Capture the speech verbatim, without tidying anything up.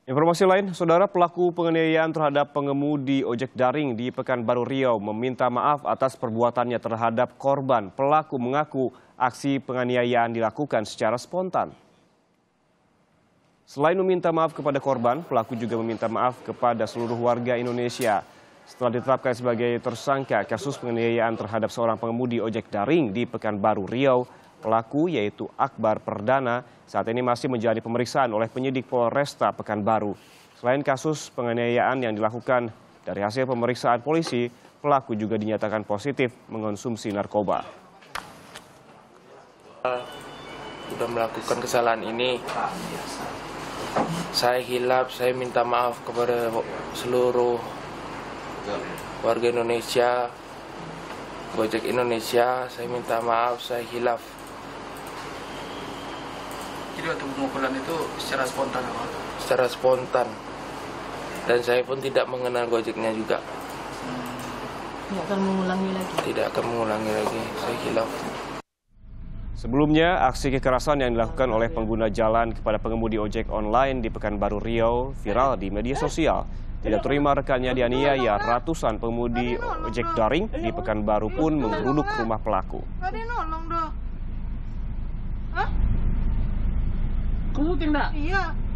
Informasi lain, saudara, pelaku penganiayaan terhadap pengemudi ojek daring di Pekanbaru Riau meminta maaf atas perbuatannya terhadap korban. Pelaku mengaku aksi penganiayaan dilakukan secara spontan. Selain meminta maaf kepada korban, pelaku juga meminta maaf kepada seluruh warga Indonesia. Setelah ditetapkan sebagai tersangka kasus penganiayaan terhadap seorang pengemudi ojek daring di Pekanbaru Riau, pelaku yaitu Akbar Perdana saat ini masih menjalani pemeriksaan oleh penyidik Polresta Pekanbaru. Selain kasus penganiayaan yang dilakukan, dari hasil pemeriksaan polisi, pelaku juga dinyatakan positif mengonsumsi narkoba. Sudah melakukan kesalahan ini, saya hilaf, saya minta maaf kepada seluruh warga Indonesia, Gojek Indonesia, saya minta maaf, saya hilaf. Jadi waktu pemukulan itu secara spontan apa? Secara spontan. Dan saya pun tidak mengenal Gojeknya juga. Tidak akan mengulangi lagi? Tidak akan mengulangi lagi, saya hilaf. Sebelumnya, aksi kekerasan yang dilakukan oleh pengguna jalan kepada pengemudi ojek online di Pekanbaru Riau viral di media sosial. Tidak terima rekannya dianiaya, ratusan pengemudi ojek daring di Pekanbaru pun menggeruduk rumah pelaku. Ada nolong dong. Hah? Kamu tidak? Iya.